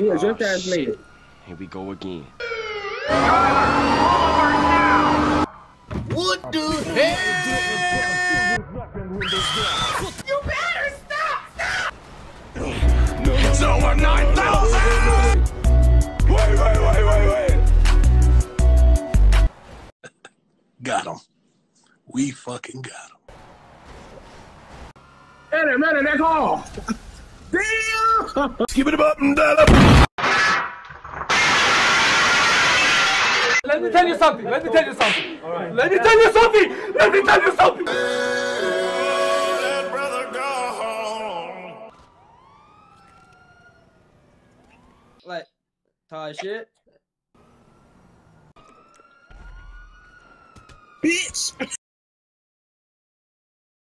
Yeah, just ass shit. nigga. Here we go again. What the hell? You better stop! Stop! So we're 9,000! Wait. Got him. We fucking got him. Man, that's all. Damn! Skip it up and down up. Let me tell you something. Let me tell you something. Right. Let me tell you something. Let me tell you something. Let brother go home. Like, tie shit. Bitch!